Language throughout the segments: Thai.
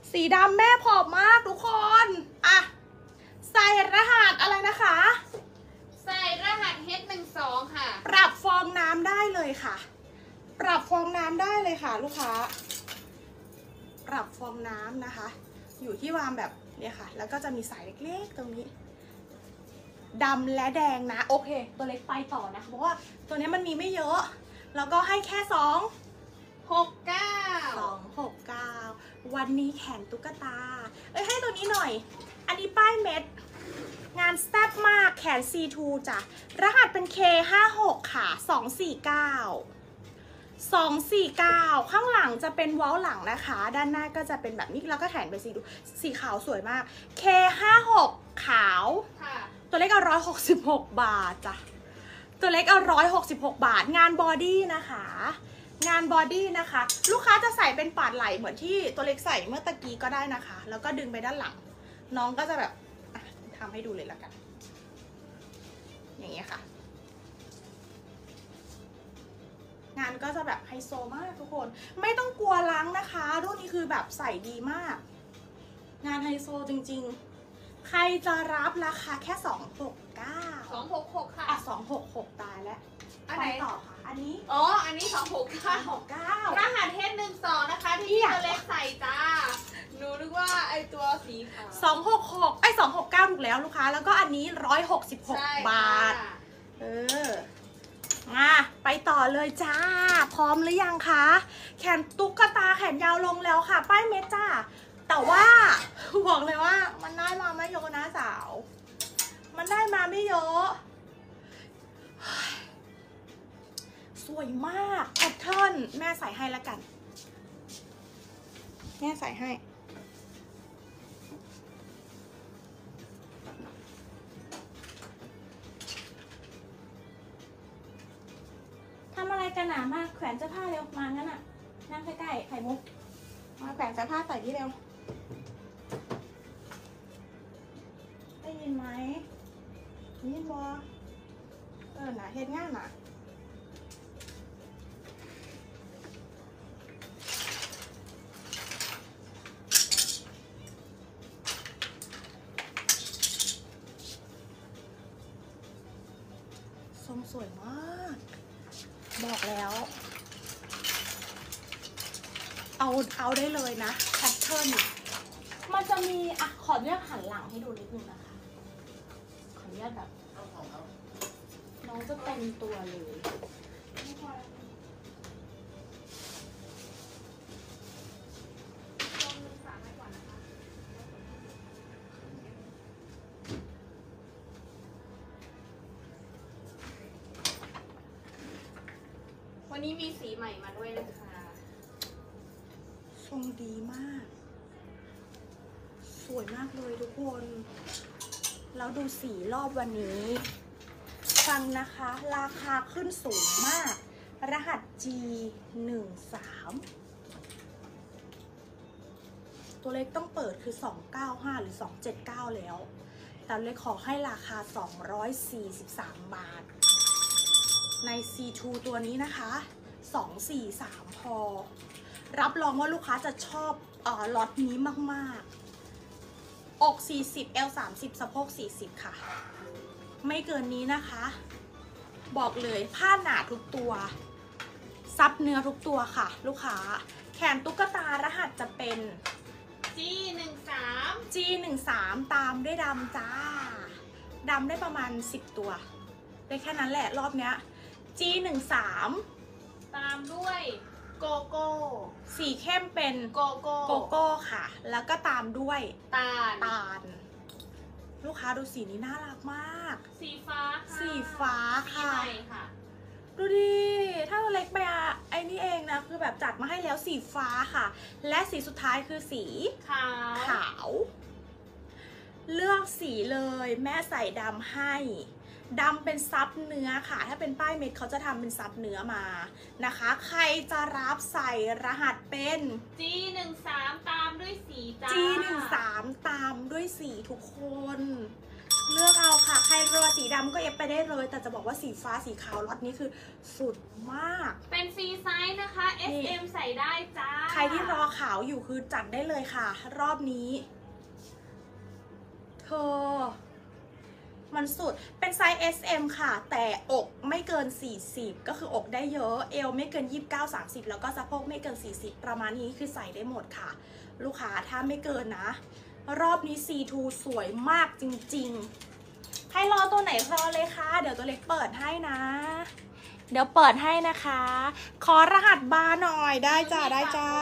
สีดำแม่ผอมมากทุกคนอ่ะใส่รหัสอะไรนะคะใส่รหัส H12 ค่ะปรับฟองน้ำได้เลยค่ะปรับฟองน้ำได้เลยค่ะลูกค้าปรับฟองน้ำนะคะอยู่ที่วางแบบเนี่ยค่ะแล้วก็จะมีสายเล็กๆตรงนี้ดำและแดงนะโอเคตัวเล็กไปต่อนะคะเพราะว่าตัวนี้มันมีไม่เยอะแล้วก็ให้แค่269วันนี้แขนตุ๊กตาให้ตัวนี้หน่อยอันนี้ป้ายเม็ดงานแซ่บมากแขน C2 จ้ะรหัสเป็น K56 ค่ะ249ข้างหลังจะเป็นวอลหลังนะคะด้านหน้าก็จะเป็นแบบนี้แล้วก็แขนเป็นสีขาวสวยมาก K56 ขาวตัวเล็ก166 บาทจ้ะตัวเล็ก166 บาทงานบอดี้นะคะงานบอดี้นะคะลูกค้าจะใส่เป็นปาดไหล่เหมือนที่ตัวเล็กใส่เมื่อตะกี้ก็ได้นะคะแล้วก็ดึงไปด้านหลังน้องก็จะแบบทำให้ดูเลยละกันอย่างเงี้ยค่ะงานก็จะแบบไฮโซมากทุกคนไม่ต้องกลัวล้างนะคะรุ่นนี้คือแบบใส่ดีมากงานไฮโซจริงๆใครจะรับราคาแค่ 269ค่ะ 266ตายแล้วอันไหนต่อค่ะอันนี้อันนี้269รหัส H12 นะคะที่ตัวเล็กใส่จ้าหนูนึกว่าไอตัวสีขาว 269ถูกแล้วลูกค้าแล้วก็อันนี้166 บาทมาไปต่อเลยจ้าพร้อมหรือยังคะแขนตุ๊กตาแขนยาวลงแล้วค่ะป้ายเม็ดจ้าแต่ว่าบอกเลยว่ามันได้มาไม่เยอะนะสาวมันได้มาไม่เยอะสวยมากแพทเทิร์นแม่ใส่ให้แล้วกันแม่ใส่ให้ทำอะไรกันหนามากแขวนเสื้อผ้าเร็วมางั้นอ่ะนั่งใกล้ๆไข่มุกมาแขวนเสื้อผ้าใส่ที่เร็วได้ยินไหมได้ยินบ่น่ะเฮ็ดงานน่ะทรงสวยมากบอกแล้วเอาได้เลยนะแพทเทิร์นมันจะมีขออนุญาตหันหลังให้ดูนิดนึงนะคะขออนุญาตแบบน้องจะเต็มตัวเลยวันนี้มีสีใหม่มาด้วยนะคะทรงดีมากสวยมากเลยทุกคนแล้วดูสีรอบวันนี้ฟังนะคะราคาขึ้นสูงมากรหัส G13 ตัวเลขต้องเปิดคือ295หรือ279แล้วแต่เลขขอให้ราคา243 บาทใน C2 ตัวนี้นะคะ243พอรับรองว่าลูกค้าจะชอบล็อตนี้มากๆอก40 L 30สะโพก40ค่ะไม่เกินนี้นะคะบอกเลยผ้าหนาทุกตัวซับเนื้อทุกตัวค่ะลูกค้าแขนตุ๊กตารหัสจะเป็น G13 ตามด้วยดำจ้าดำได้ประมาณ10ตัวได้แค่นั้นแหละรอบเนี้ย G13 ตามด้วยโกโก้สีเข้มเป็นโกโก้ค่ะแล้วก็ตามด้วยตาลลูกค้าดูสีนี้น่ารักมากสีฟ้าค่ะสีฟ้าค่ะค่ะดูดิถ้าเราเล็กไปไอ้นี่เองนะคือแบบจัดมาให้แล้วสีฟ้าค่ะและสีสุดท้ายคือสีขาวเลือกสีเลยแม่ใส่ดำให้ดำเป็นซับเนื้อค่ะถ้าเป็นป้ายเม็ดเขาจะทำเป็นซับเนื้อมานะคะใครจะรับใส่รหัสเป็น G13 ตามด้วยสีจ้า G13 ตามด้วยสีทุกคนเลือกเอาค่ะ ใครรอสีดำก็เอฟไปได้เลย แต่จะบอกว่าสีฟ้าสีขาวล็อตนี้คือสุดมากเป็นฟรีไซส์นะคะ S M ใส่ได้จ้าใครที่รอขาวอยู่คือจัดได้เลยค่ะ รอบนี้เธอมันสุดเป็นไซส์ S M ค่ะ แต่อกไม่เกิน40ก็คืออกได้เยอะเอวไม่เกิน29-30แล้วก็สะโพกไม่เกิน40ประมาณนี้คือใส่ได้หมดค่ะ ลูกค้าถ้าไม่เกินนะรอบนี้ C2 สวยมากจริงๆให้รอตัวไหนรอเลยค่ะเดี๋ยวตัวเล็กเปิดให้นะ เดี๋ยวเปิดให้นะคะ ขอรหัสบาร์หน่อยได้จ้าได้จ้า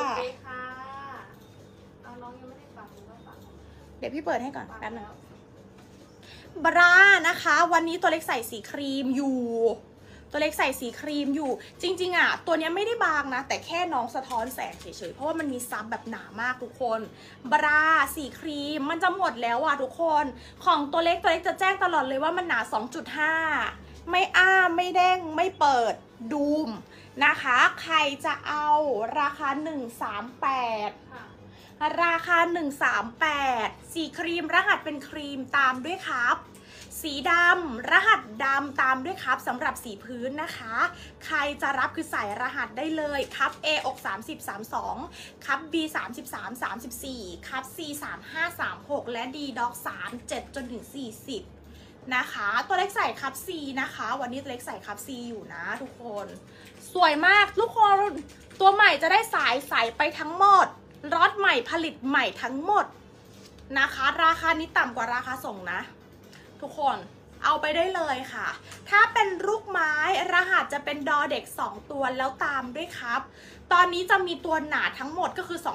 เอาน้องยังไม่ได้ปักก็ปักเดี๋ยวพี่เปิดให้ก่อนแป๊บนึงบรานะคะ วันนี้ตัวเล็กใส่สีครีมอยู่ ตัวเล็กใส่สีครีมอยู่ จริงๆอ่ะตัวนี้ไม่ได้บางนะแต่แค่น้องสะท้อนแสงเฉยๆเพราะว่ามันมีซับแบบหนามากทุกคนบราสีครีมมันจะหมดแล้วอ่ะทุกคนของตัวเล็กจะแจ้งตลอดเลยว่ามันหนา 2.5 ไม่อ้าไม่เด้งไม่เปิดดูมนะคะใครจะเอาราคา138 ค่ะราคา138สีครีมรหัสเป็นครีมตามด้วยครับสีดำรหัสดำตามด้วยครับสำหรับสีพื้นนะคะใครจะรับคือใส่รหัสได้เลยครับ A อก30 32ครับ B 33 34ครับ C 35 36และ D ดอก37จนถึง40นะคะตัวเล็กใส่ครับ C นะคะวันนี้ตัวเล็กใส่ครับ C อยู่นะทุกคนสวยมากทุกคนตัวใหม่จะได้สายใส่ไปทั้งหมดล็อตใหม่ผลิตใหม่ทั้งหมดนะคะราคานี้ต่ำกว่าราคาส่งนะทุกคนเอาไปได้เลยค่ะถ้าเป็นลูกไม้รหัสจะเป็นดอเด็ก2ตัวแล้วตามด้วยครับตอนนี้จะมีตัวหนาทั้งหมดก็คือ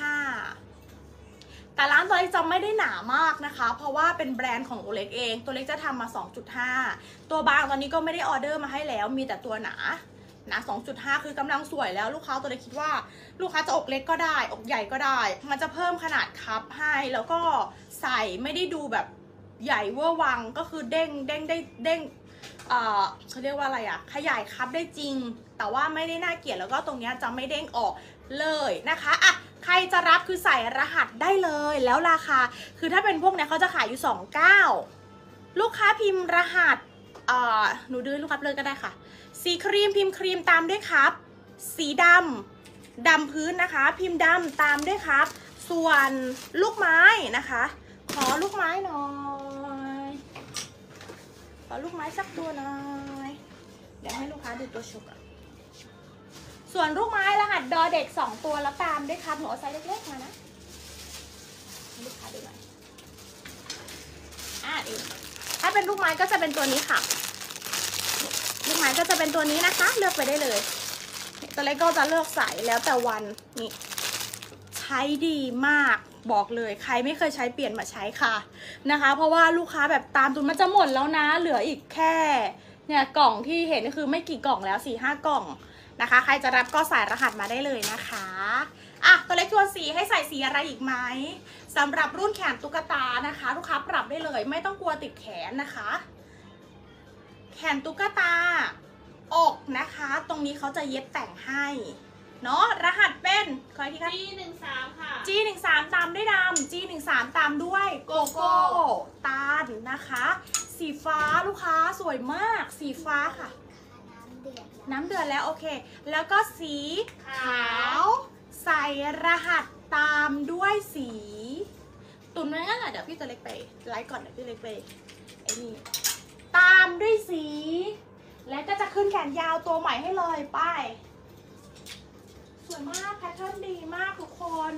2.5 แต่ร้านตัวเล็กจะไม่ได้หนามากนะคะเพราะว่าเป็นแบรนด์ของตัวเล็กเองตัวเล็กจะทำมา 2.5 ตัวบางตอนนี้ก็ไม่ได้ออเดอร์มาให้แล้วมีแต่ตัวหนานะ 2.5 คือกำลังสวยแล้วลูกค้าตัวเล็กคิดว่าลูกค้าจะอกเล็กก็ได้อกใหญ่ก็ได้มันจะเพิ่มขนาดคัพให้แล้วก็ใส่ไม่ได้ดูแบบใหญ่เวอร์วังก็คือเด้งเขาเรียกว่าอะไรอะขยายคัพได้จริงแต่ว่าไม่ได้น่าเกลียดแล้วก็ตรงนี้จะไม่เด้งออกเลยนะคะอ่ะใครจะรับคือใส่รหัสได้เลยแล้วราคาคือถ้าเป็นพวกเนี้ยเขาจะขายอยู่29ลูกค้าพิมพ์รหัสหนูดื้อลูกค้าเลยก็ได้ค่ะสีครีมพิมพ์ครีมตามด้วยครับสีดำพื้นนะคะพิมพ์ดำตามด้วยครับส่วนลูกไม้นะคะขอลูกไม้หน่อยขอลูกไม้สักตัวหน่อยเดี๋ยวให้ลูกค้าดูตัวชุกอ่ะส่วนลูกไม้รหัสดอเด็ก2ตัวแล้วตามด้วยครับหนูเอาไซส์เล็กๆมานะลูกค้าดูหน่อยดีถ้าเป็นลูกไม้ก็จะเป็นตัวนี้ค่ะลูกไม้ก็จะเป็นตัวนี้นะคะเลือกไปได้เลยตัวเล็กก็จะเลือกใส่แล้วแต่วันนี่ใช้ดีมากบอกเลยใครไม่เคยใช้เปลี่ยนมาใช้ค่ะนะคะเพราะว่าลูกค้าแบบตามตุนมันจะหมดแล้วนะเหลืออีกแค่เนี่ยกล่องที่เห็นก็คือไม่กี่กล่องแล้ว 4-5 กล่องนะคะใครจะรับก็ใส่รหัสมาได้เลยนะคะอ่ะตัวเล็กตัวสีให้ใส่สีอะไรอีกไหมสำหรับรุ่นแขนตุ๊กตานะคะลูกค้าปรับได้เลยไม่ต้องกลัวติดแขนนะคะแขนตุ๊กตาอกนะคะตรงนี้เขาจะเย็บแต่งให้เนาะรหัสเป็นขออีกทีครับ G13 ค่ะ G13 ตามด้วยดำ G13 ตามด้วยโกโก้ตาลนะคะสีฟ้าลูกค้าสวยมากสีฟ้าค่ะน้ำเดือดแล้วโอเคแล้วก็สีขาวใส่รหัสตามด้วยสีตุนไว้งั้นแหละเดี๋ยวพี่ตัวเล็กไปไลฟ์ก่อนเดี๋ยวพี่เล็กไปไอ้นี่ตามด้วยสีแล้วก็จะขึ้นแขนยาวตัวใหม่ให้เลยไปสวยมากแพทเทิร์นดีมากทุกคน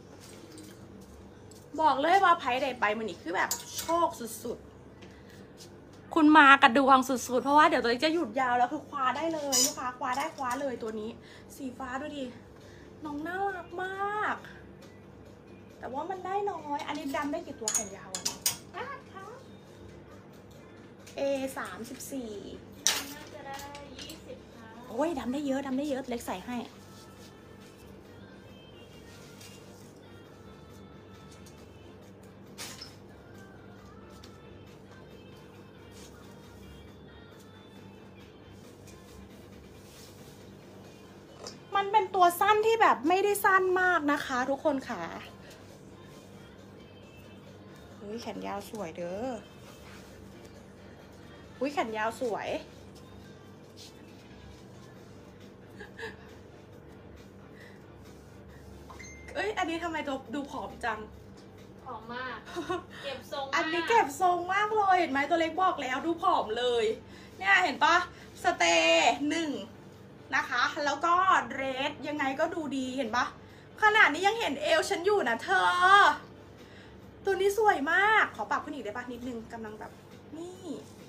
บอกเลยว่าไพ่ใดไปมันนี่คือแบบโชคสุดๆคุณมากระดวงสุดๆเพราะว่าเดี๋ยวตัวจะหยุดยาวแล้วคือคว้าได้เลยลูกค้าคว้าได้คว้าเลยตัวนี้สีฟ้าดูดิน้องน่ารักมากแต่ว่ามันได้น้อยอันนี้ดำได้กี่ตัวแขนยาวอ่ะA34 น่าจะได้20ค่ะโอ้ยดำได้เยอะดำได้เยอะเล็กใส่ให้มันเป็นตัวสั้นที่แบบไม่ได้สั้นมากนะคะทุกคนค่ะเฮ้ยแขนยาวสวยเด้ออุ้ยแขนยาวสวยเอ้ยอันนี้ทำไมตัวดูผอมจังผอมมาก เก็บทรงมากอันนี้เก็บทรงมากเลยเห็นไหมตัวเล็กบอกแล้วดูผอมเลย เนี่ยเห็นปะสเตย์1นะคะ แล้วก็เดรสยังไงก็ดูดีเห็นปะขนาดนี้ยังเห็นเอวฉันอยู่นะเธอ ตัวนี้สวยมากขอปรับขึ้นอีกได้ปะนิดนึงกำลังแบบนี่